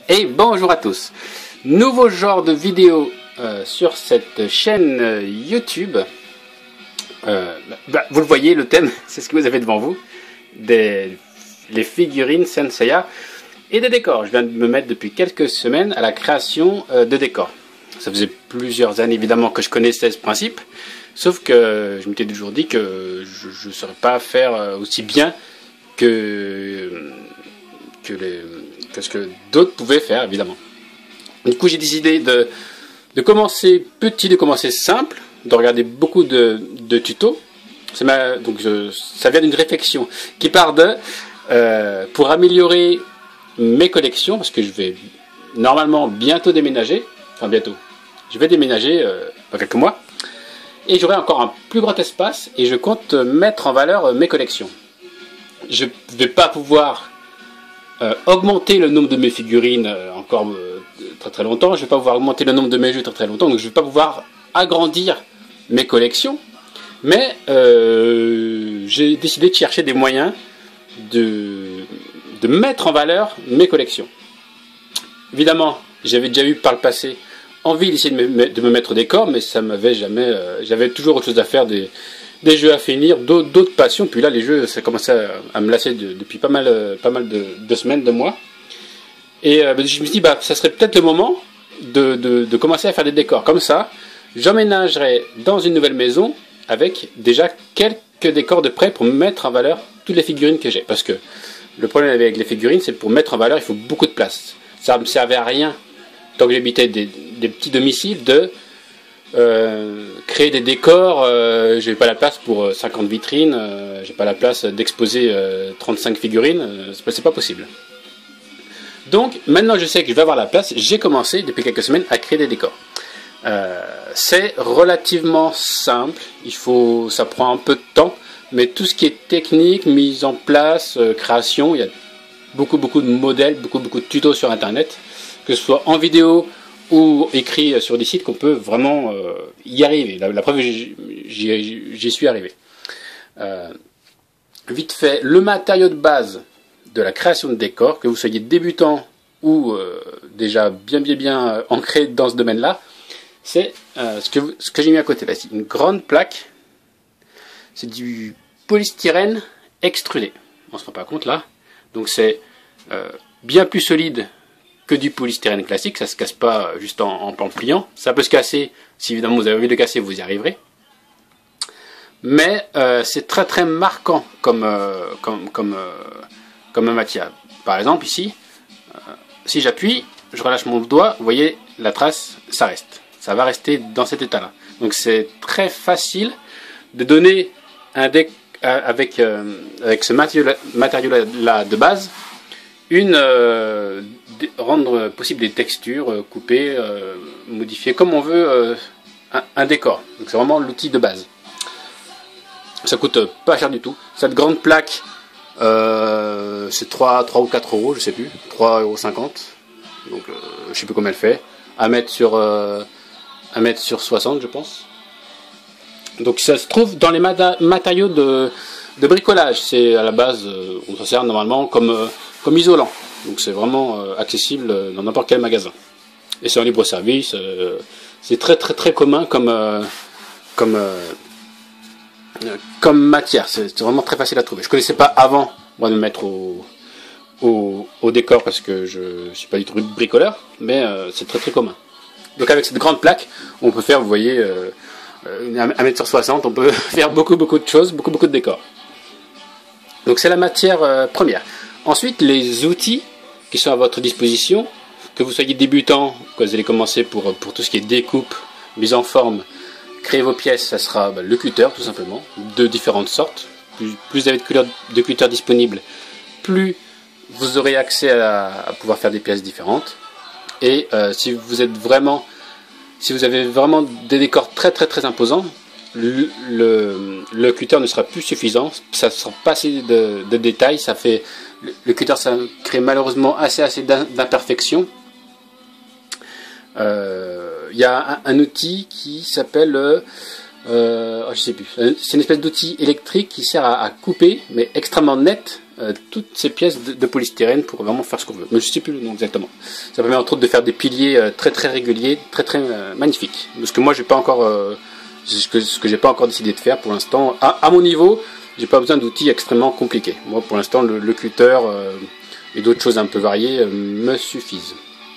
Et bonjour à tous. Nouveau genre de vidéo sur cette chaîne YouTube. Vous le voyez, le thème, c'est ce que vous avez devant vous. Les figurines Senseiya et des décors. Je viens de me mettre depuis quelques semaines à la création de décors. Ça faisait plusieurs années évidemment que je connaissais ce principe. Sauf que je m'étais toujours dit que je ne saurais pas faire aussi bien que ce que d'autres pouvaient faire, évidemment. Du coup, j'ai décidé de commencer petit, de commencer simple, de regarder beaucoup de tutos. Donc, ça vient d'une réflexion qui part pour améliorer mes collections, parce que je vais normalement bientôt déménager, enfin bientôt, je vais déménager dans quelques mois, et j'aurai encore un plus grand espace, et je compte mettre en valeur mes collections. Je ne vais pas pouvoir augmenter le nombre de mes figurines encore très longtemps, je ne vais pas pouvoir augmenter le nombre de mes jeux très longtemps, donc je ne vais pas pouvoir agrandir mes collections, mais j'ai décidé de chercher des moyens de mettre en valeur mes collections. Évidemment, j'avais déjà eu par le passé envie d'essayer de me mettre des corps, mais ça m'avait jamais. J'avais toujours autre chose à faire, des jeux à finir, d'autres passions. Puis là, les jeux, ça commençait à me lasser depuis pas mal de semaines, de mois. Et je me suis dit, ça serait peut-être le moment de commencer à faire des décors. Comme ça, j'emménagerai dans une nouvelle maison avec déjà quelques décors de près pour mettre en valeur toutes les figurines que j'ai. Parce que le problème avec les figurines, c'est pour mettre en valeur, il faut beaucoup de place. Ça ne me servait à rien, tant que j'habitais des petits domiciles, de créer des décors. J'ai pas la place pour 50 vitrines, j'ai pas la place d'exposer 35 figurines, c'est pas possible. Donc maintenant je sais que je vais avoir la place, j'ai commencé depuis quelques semaines à créer des décors. C'est relativement simple, ça prend un peu de temps, mais tout ce qui est technique, mise en place, création, il y a beaucoup de modèles, beaucoup de tutos sur internet, que ce soit en vidéo ou écrit sur des sites, qu'on peut vraiment y arriver. La preuve, j'y suis arrivé. Vite fait, le matériau de base de la création de décors, que vous soyez débutant ou déjà bien ancré dans ce domaine-là, c'est ce que j'ai mis à côté là. C'est une grande plaque. C'est du polystyrène extrudé. On se rend pas compte là. Donc c'est bien plus solide que du polystyrène classique. Ça se casse pas juste en pliant. Ça peut se casser. Si évidemment vous avez envie de le casser, vous y arriverez. Mais c'est très marquant comme matière. Par exemple ici, si j'appuie, je relâche mon doigt, vous voyez la trace, ça reste. Ça va rester dans cet état-là. Donc c'est très facile de donner avec ce matériau-là de base, rendre possible des textures, couper, modifier comme on veut un décor. Donc c'est vraiment l'outil de base. Ça coûte pas cher du tout. Cette grande plaque, c'est 3 ou 4 euros, je sais plus, 3,50 €. Donc je sais plus combien elle fait. 1 mètre sur 60, je pense. Donc ça se trouve dans les matériaux de bricolage. C'est à la base, on s'en sert normalement comme isolant. Donc c'est vraiment accessible dans n'importe quel magasin. Et c'est en libre service. C'est très commun comme matière. C'est vraiment très facile à trouver. Je connaissais pas avant moi de me mettre au décor parce que je suis pas du tout bricoleur, mais c'est très commun. Donc avec cette grande plaque, on peut faire, vous voyez, 1 mètre sur 60, on peut faire beaucoup de choses, beaucoup de décors. Donc c'est la matière première. Ensuite, les outils qui sont à votre disposition, que vous soyez débutant, que vous allez commencer pour tout ce qui est découpe, mise en forme, créer vos pièces, ça sera le cutter tout simplement, de différentes sortes. Plus vous avez de cutters disponibles, plus vous aurez accès à pouvoir faire des pièces différentes. Et si vous avez vraiment des décors très imposants, le cutter ne sera plus suffisant, ça ne sera pas assez de détails, le cutter ça crée malheureusement assez d'imperfections. Il y a un outil qui s'appelle, je sais plus, c'est une espèce d'outil électrique qui sert à couper, mais extrêmement net, toutes ces pièces de polystyrène pour vraiment faire ce qu'on veut. Mais je ne sais plus le nom exactement. Ça permet entre autres de faire des piliers très très réguliers, très très magnifiques. Ce que moi j'ai pas encore, ce que j'ai pas encore décidé de faire pour l'instant. À mon niveau, j'ai pas besoin d'outils extrêmement compliqués. Moi pour l'instant le cutter et d'autres choses un peu variées me suffisent.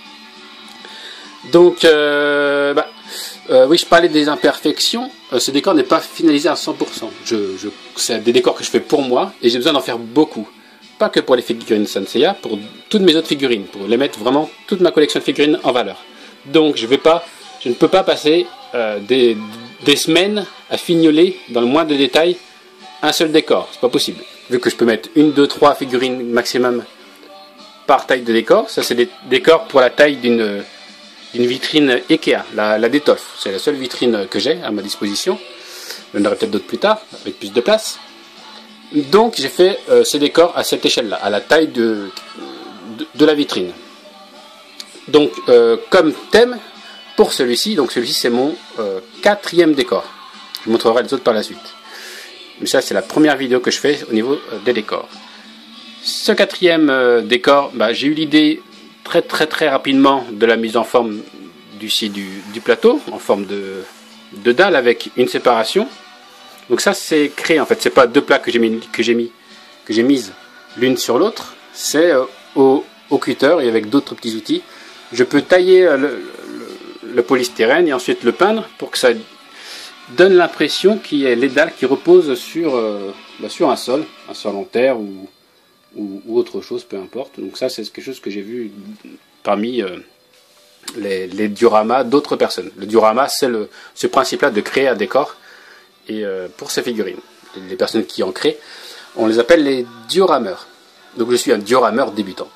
Donc oui, je parlais des imperfections. Ce décor n'est pas finalisé à 100%. C'est des décors que je fais pour moi et j'ai besoin d'en faire beaucoup. Pas que pour les figurines Sanseiya, pour toutes mes autres figurines, pour les mettre vraiment toute ma collection de figurines en valeur. Donc je ne peux pas passer des semaines à fignoler dans le moindre détail un seul décor. C'est pas possible. Vu que je peux mettre 1, 2, 3 figurines maximum par taille de décor, ça c'est des décors pour la taille d'une vitrine Ikea, la Detolf. C'est la seule vitrine que j'ai à ma disposition. J'en aurai peut-être d'autres plus tard, avec plus de place. Donc j'ai fait ces décors à cette échelle-là, à la taille de la vitrine. Donc comme thème, pour celui-ci, donc celui-ci c'est mon 4e décor. Je vous montrerai les autres par la suite. Mais ça c'est la première vidéo que je fais au niveau des décors. Ce 4e décor, j'ai eu l'idée très rapidement de la mise en forme du plateau en forme de dalle avec une séparation. Donc ça c'est créé en fait, c'est pas deux plaques que j'ai mises l'une sur l'autre, c'est au cutter et avec d'autres petits outils. Je peux tailler le polystyrène et ensuite le peindre pour que ça donne l'impression qu'il y ait les dalles qui reposent sur un sol en terre ou autre chose, peu importe. Donc ça c'est quelque chose que j'ai vu parmi les dioramas d'autres personnes. Le diorama c'est ce principe-là de créer un décor et pour ces figurines. Les personnes qui en créent, on les appelle les diorameurs. Donc je suis un diorameur débutant.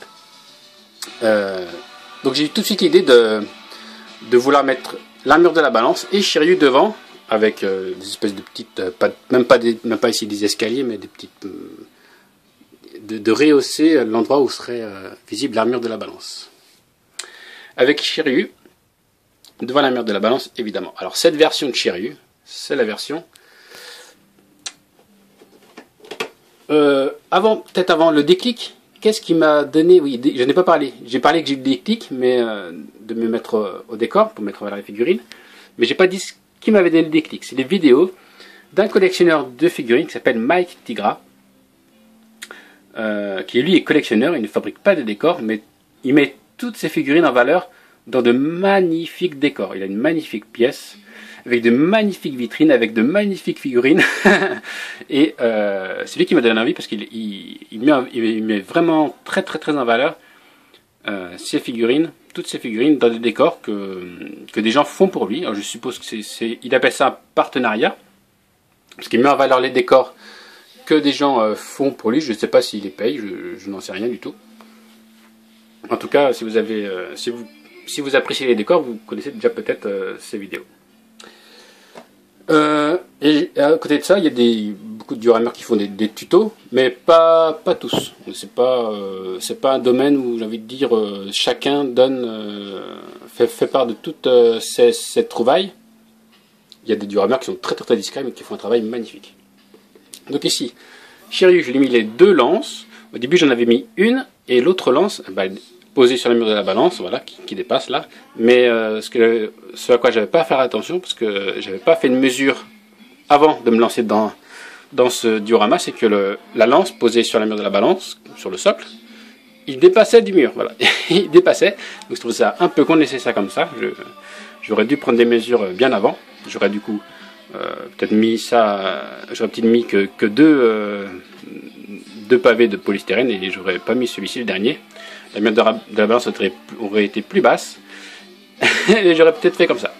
Donc j'ai eu tout de suite l'idée de vouloir mettre l'armure de la balance et Shiryu devant avec des espèces de petites, même pas ici des escaliers, mais des petites de rehausser l'endroit où serait visible l'armure de la balance. Avec Shiryu devant l'armure de la balance, évidemment. Alors cette version de Shiryu, c'est la version peut-être avant le déclic. Qu'est-ce qui m'a donné, oui, je n'ai pas parlé. J'ai parlé que j'ai eu le déclic, mais de me mettre au décor pour mettre vers les figurines. Mais j'ai pas dit ce qui m'avait donné le déclic. C'est des vidéos d'un collectionneur de figurines qui s'appelle Mike Tigra. Qui lui est collectionneur, il ne fabrique pas de décors, mais il met toutes ses figurines en valeur dans de magnifiques décors. Il a une magnifique pièce, avec de magnifiques vitrines, avec de magnifiques figurines. Et c'est lui qui m'a donné envie, parce qu'il met vraiment très en valeur ses figurines, toutes ces figurines dans des décors que des gens font pour lui. Alors je suppose que il appelle ça un partenariat, parce qu'il met en valeur les décors que des gens font pour lui. Je ne sais pas s'il les paye, je n'en sais rien du tout. En tout cas, si vous appréciez les décors, vous connaissez déjà peut-être ces vidéos. Et à côté de ça, il y a beaucoup de diorameurs qui font des tutos, mais pas tous. C'est pas un domaine où j'ai envie de dire chacun fait part de toute cette trouvaille. Il y a des diorameurs qui sont très discrets, mais qui font un travail magnifique. Donc ici, Shiryu, je lui ai mis les deux lances. Au début, j'en avais mis une, et l'autre lance, posée sur le mur de la balance, voilà, qui dépasse là. Mais ce à quoi j'avais pas à faire attention, parce que j'avais pas fait une mesure avant de me lancer dans ce diorama, c'est que la lance posée sur le mur de la balance, sur le socle, il dépassait du mur, voilà. Il dépassait, donc je trouve ça un peu con de laisser ça comme ça. J'aurais dû prendre des mesures bien avant. J'aurais du coup peut-être mis ça, j'aurais peut-être mis que deux pavés de polystyrène et j'aurais pas mis celui-ci, le dernier. La mur de la balance aurait été plus basse et j'aurais peut-être fait comme ça.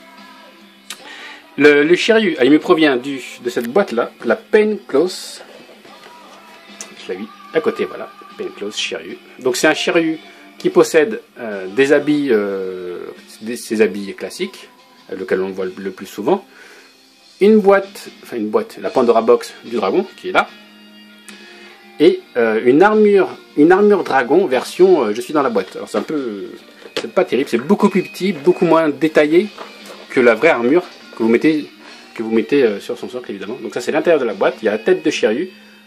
Le Shiryu, il me provient de cette boîte-là, la Pain Close. Je l'ai mis à côté, voilà, Pain Close Shiryu. Donc c'est un Shiryu qui possède des habits, ses habits classiques, lequel on voit le plus souvent. Une boîte, la Pandora Box du dragon qui est là, et une armure dragon version je suis dans la boîte. Alors c'est pas terrible, c'est beaucoup plus petit, beaucoup moins détaillé que la vraie armure que vous mettez sur son socle évidemment. Donc ça c'est l'intérieur de la boîte. Il y a la tête de Shiryu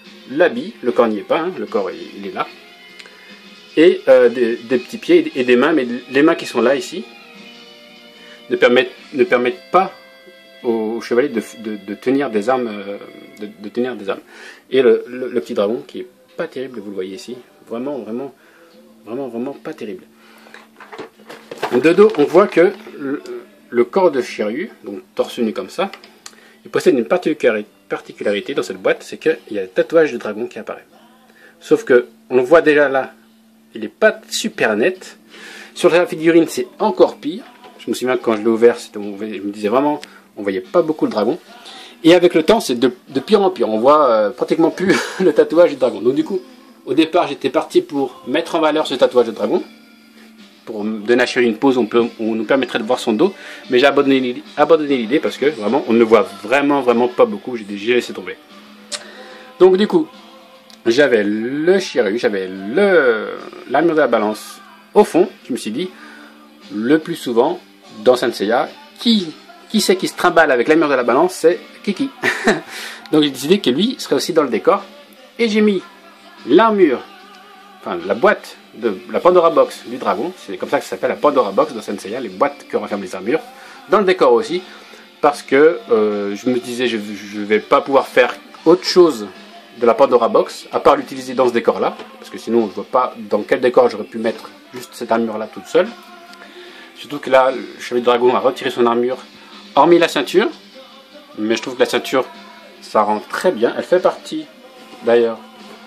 l'habit, le corps n'y est pas, hein, le corps il est là, et des petits pieds et des mains, mais les mains qui sont là ici ne permettent pas au chevalier de tenir des armes, de tenir des armes. Et le petit dragon qui est pas terrible, vous le voyez ici, vraiment pas terrible. De dos, on voit que le corps de Shiryu, donc torse nu comme ça, il possède une particularité dans cette boîte, c'est qu'il y a le tatouage de dragon qui apparaît. Sauf que on le voit déjà là, il n'est pas super net. Sur la figurine, c'est encore pire. Je me souviens que quand je l'ai ouvert, je me disais vraiment, on voyait pas beaucoup le dragon. Et avec le temps, c'est de pire en pire. On voit pratiquement plus le tatouage du dragon. Donc du coup, au départ, j'étais parti pour mettre en valeur ce tatouage de dragon, pour donner à Shiryu une pose où on nous permettrait de voir son dos. Mais j'ai abandonné l'idée parce que vraiment, on ne le voit vraiment pas beaucoup. J'ai laissé tomber. Donc du coup, j'avais le Shiryu, j'avais l'armure de la balance au fond. Je me suis dit, le plus souvent, dans Saint Seiya, qui c'est qui se trimballe avec l'armure de la balance? C'est Kiki. Donc j'ai décidé que lui serait aussi dans le décor. Et j'ai mis l'armure, enfin la boîte de la Pandora Box du dragon, c'est comme ça que ça s'appelle, la Pandora Box dans Saint Seiya, les boîtes que renferment les armures, dans le décor aussi, parce que je me disais je ne vais pas pouvoir faire autre chose de la Pandora Box, à part l'utiliser dans ce décor là, parce que sinon je ne vois pas dans quel décor j'aurais pu mettre juste cette armure là toute seule. Surtout que là, le chevalier de dragon a retiré son armure, hormis la ceinture, mais je trouve que la ceinture, ça rend très bien. Elle fait partie d'ailleurs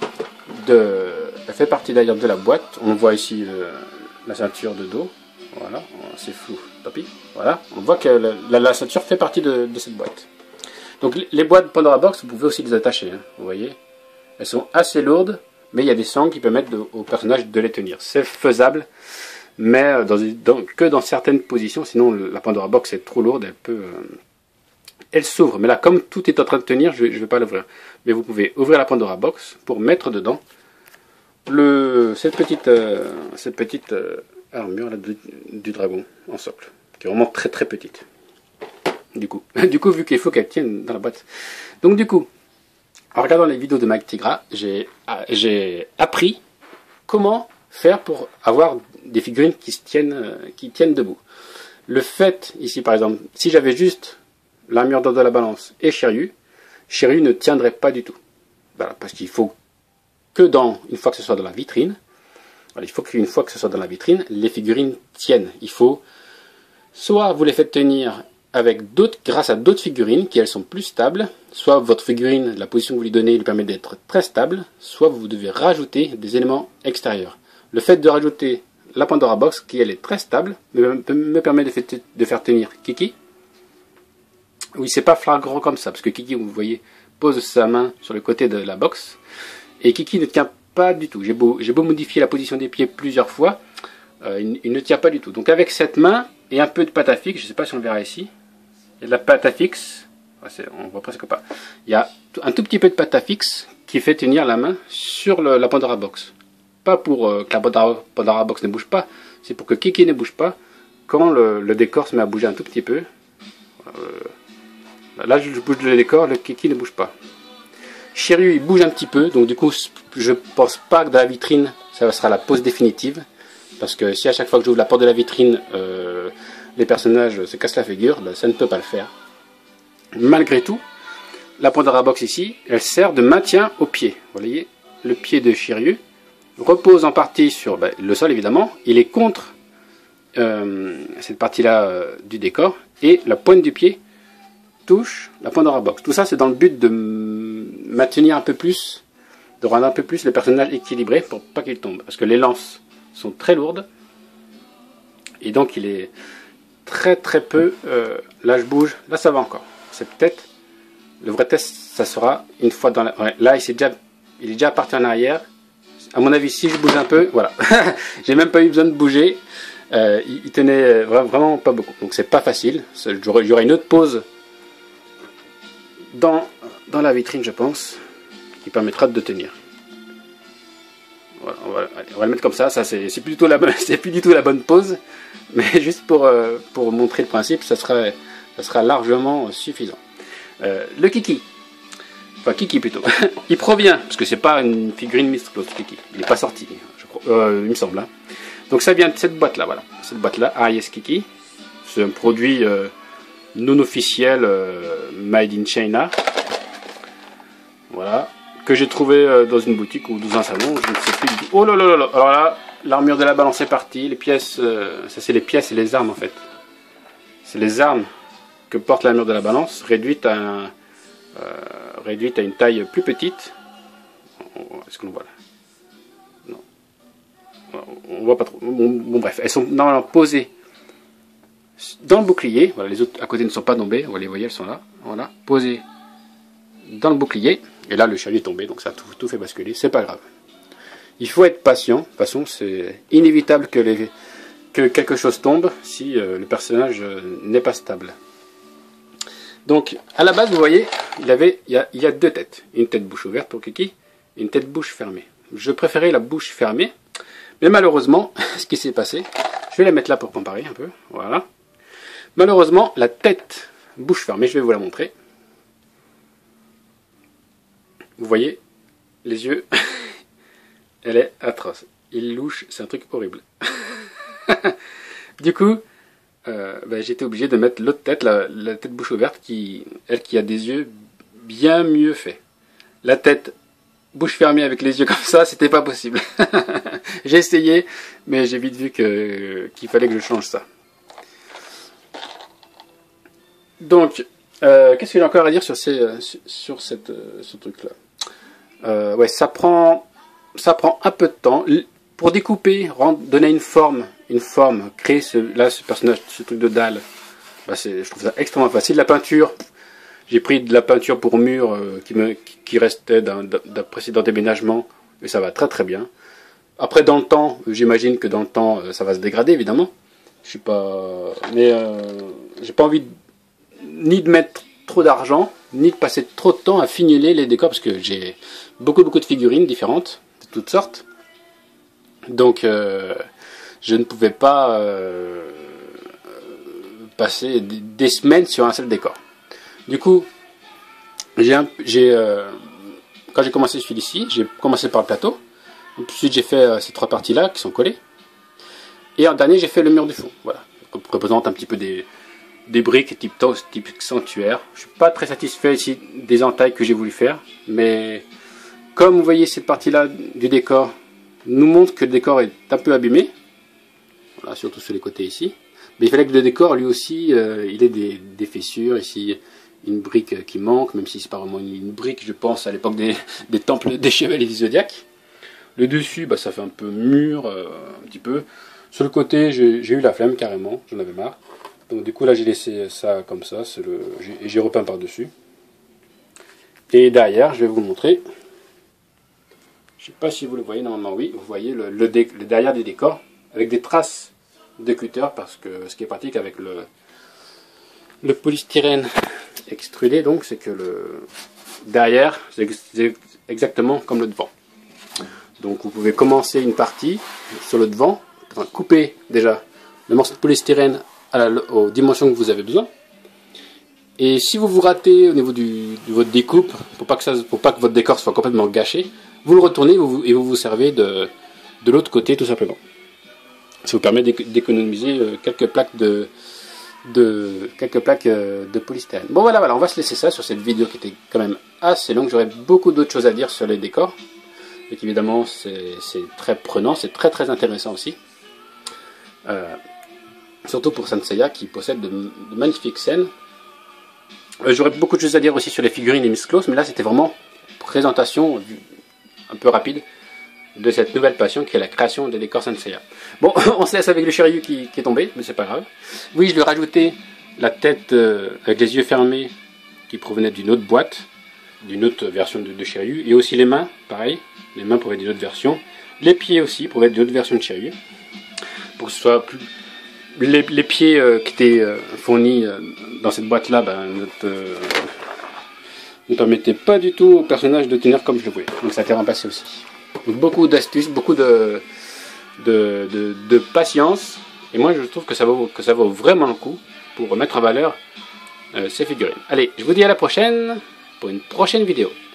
de la boîte. On voit ici la ceinture de dos. Voilà, c'est flou, tant pis. Voilà, on voit que la ceinture fait partie de cette boîte. Donc les boîtes Pandora Box, vous pouvez aussi les attacher, hein, vous voyez. Elles sont assez lourdes, mais il y a des sangles qui permettent au personnage de les tenir. C'est faisable, mais que dans certaines positions, sinon la Pandora Box est trop lourde, elle s'ouvre. Mais là, comme tout est en train de tenir, je ne vais pas l'ouvrir. Mais vous pouvez ouvrir la Pandora Box pour mettre dedans cette petite armure là, du dragon en socle, qui est vraiment très petite. Du coup, vu qu'il faut qu'elle tienne dans la boîte. Donc du coup, en regardant les vidéos de Mike Tigra, j'ai appris comment faire pour avoir des figurines qui tiennent debout. Le fait, ici par exemple, si j'avais juste l'armure de la balance et Shiryu ne tiendrait pas du tout. Voilà, parce qu'il faut que une fois que ce soit dans la vitrine, voilà, il faut qu'une fois que ce soit dans la vitrine, les figurines tiennent. Il faut, soit vous les faites tenir grâce à d'autres figurines qui elles sont plus stables, soit votre figurine, la position que vous lui donnez lui permet d'être très stable, soit vous devez rajouter des éléments extérieurs. Le fait de rajouter la Pandora Box, qui elle est très stable, me permet de faire tenir Kiki. Oui, c'est pas flagrant comme ça, parce que Kiki, vous voyez, pose sa main sur le côté de la box, et Kiki ne tient pas du tout. J'ai beau modifier la position des pieds plusieurs fois, il ne tient pas du tout. Donc avec cette main et un peu de pâte à fixe, je ne sais pas si on le verra ici, il y a de la pâte à fixe, on voit presque pas. Il y a un tout petit peu de pâte à fixe qui fait tenir la main sur la Pandora Box. Pas pour que la Pandora Box ne bouge pas, c'est pour que Kiki ne bouge pas quand le décor se met à bouger un tout petit peu. Là je bouge le décor, le Kiki ne bouge pas. Shiryu il bouge un petit peu, donc du coup je pense pas que dans la vitrine ça sera la pose définitive. Parce que si à chaque fois que j'ouvre la porte de la vitrine, les personnages se cassent la figure, ben, ça ne peut pas le faire. Malgré tout, la Pandora Box ici, elle sert de maintien au pied. Vous voyez, le pied de Shiryu repose en partie sur le sol évidemment. Il est contre cette partie-là du décor. Et la pointe du pied touche la Pandora Box. Tout ça c'est dans le but de maintenir un peu plus, de rendre un peu plus le personnage équilibré pour pas qu'il tombe. Parce que les lances sont très lourdes et donc il est très peu là je bouge, là ça va encore, c'est peut-être le vrai test, ça sera une fois dans la... Ouais, là il est déjà parti en arrière, à mon avis si je bouge un peu, voilà. J'ai même pas eu besoin de bouger, il tenait vraiment pas beaucoup, donc c'est pas facile. J'aurai une autre pause dans la vitrine je pense qui permettra de tenir. Voilà, on va le mettre comme ça c'est plus du tout la bonne pose, mais juste pour montrer le principe, ça sera largement suffisant. Le Kiki. Enfin Kiki plutôt. Il provient, parce que c'est pas une figurine Misclos Kiki. Il n'est pas sorti, je crois. Il me semble. Hein. Donc ça vient de cette boîte là, voilà. Cette boîte là, Aries Kiki. C'est un produit non officiel made in China. Voilà. Que j'ai trouvé dans une boutique ou dans un salon, je ne sais plus du tout. Oh là là là là. Alors là, l'armure de la balance est partie. Les pièces, ça c'est les pièces et les armes en fait. C'est les armes que porte l'armure de la balance, réduite à une taille plus petite. Est-ce que l'on voit là? Non. On voit pas trop. Bon, bref, elles sont normalement posées dans le bouclier. Voilà, les autres à côté ne sont pas tombées. Vous les voyez, elles sont là. Voilà, posées dans le bouclier. Et là, le chariot est tombé, donc ça a tout fait basculer. C'est pas grave. Il faut être patient. De toute façon, c'est inévitable que quelque chose tombe si le personnage n'est pas stable. Donc, à la base, vous voyez, il y a deux têtes. Une tête bouche ouverte pour Kiki et une tête bouche fermée. Je préférais la bouche fermée, mais malheureusement, ce qui s'est passé, je vais la mettre là pour comparer un peu. Voilà. Malheureusement, la tête bouche fermée, je vais vous la montrer. Vous voyez, les yeux, elle est atroce. Il louche, c'est un truc horrible. Du coup, j'étais obligé de mettre l'autre tête, la tête bouche ouverte, qui a des yeux bien mieux faits. La tête bouche fermée avec les yeux comme ça, c'était pas possible. J'ai essayé, mais j'ai vite vu qu'il fallait que je change ça. Donc, qu'est-ce qu'il y a encore à dire sur ce truc-là? Ouais, ça prend un peu de temps. Pour découper, donner une forme, créer ce personnage, ce truc de dalle, je trouve ça extrêmement facile. La peinture, j'ai pris de la peinture pour mur qui restait d'un précédent déménagement, et ça va très très bien. Après, dans le temps, j'imagine que dans le temps, ça va se dégrader évidemment. Je suis pas, mais j'ai pas envie ni de mettre trop d'argent, ni de passer trop de temps à fignoler les décors, parce que j'ai beaucoup de figurines différentes, de toutes sortes. Donc, je ne pouvais pas passer des semaines sur un seul décor. Du coup, quand j'ai commencé celui-ci, j'ai commencé par le plateau. Ensuite, j'ai fait ces trois parties-là qui sont collées. Et en dernier, j'ai fait le mur du fond. Voilà, qui représente un petit peu des briques type sanctuaire. Je suis pas très satisfait ici des entailles que j'ai voulu faire, mais comme vous voyez, cette partie-là du décor nous montre que le décor est un peu abîmé. Voilà, surtout sur les côtés ici. Mais il fallait que le décor, lui aussi, il ait des fissures. Ici, une brique qui manque, même si c'est pas vraiment une brique, je pense, à l'époque des temples des chevaliers du zodiaque. Le dessus, ça fait un peu mûr, un petit peu. Sur le côté, j'ai eu la flemme carrément, j'en avais marre. Donc du coup, là, j'ai laissé ça comme ça, j'ai repeint par-dessus. Et derrière, je vais vous montrer. Je ne sais pas si vous le voyez, normalement oui, vous voyez le derrière du décor, avec des traces de cutter, parce que ce qui est pratique avec le polystyrène extrudé, donc, c'est que le derrière, c'est exactement comme le devant. Donc vous pouvez commencer une partie sur le devant, couper déjà le morceau de polystyrène aux dimensions que vous avez besoin. Et si vous vous ratez au niveau de votre découpe, pour pas que votre décor soit complètement gâché, vous le retournez et vous servez de l'autre côté tout simplement. Ça vous permet d'économiser quelques plaques de polystyrène. Bon voilà, on va se laisser ça sur cette vidéo qui était quand même assez longue. J'aurais beaucoup d'autres choses à dire sur les décors. Et évidemment, c'est très prenant, c'est très très intéressant aussi. Surtout pour Saint Seiya qui possède de magnifiques scènes. J'aurais beaucoup de choses à dire aussi sur les figurines et Misclos, mais là c'était vraiment présentation un peu rapide de cette nouvelle passion qui est la création des décors Saint Seiya. Bon, on se laisse avec le Shiryu qui est tombé, mais c'est pas grave. Oui, je lui ai rajouté la tête avec les yeux fermés qui provenait d'une autre boîte, d'une autre version de Shiryu, et aussi les mains, pareil, les mains provenaient d'une autre version, les pieds aussi provenaient d'une autre version de Shiryu, pour que ce soit plus... Les pieds qui étaient fournis dans cette boîte-là ne permettaient pas du tout au personnage de tenir comme je le voulais. Donc ça a été remplacé aussi. Donc beaucoup d'astuces, beaucoup de patience. Et moi je trouve que ça vaut vraiment le coup pour mettre en valeur ces figurines. Allez, je vous dis à la prochaine pour une prochaine vidéo.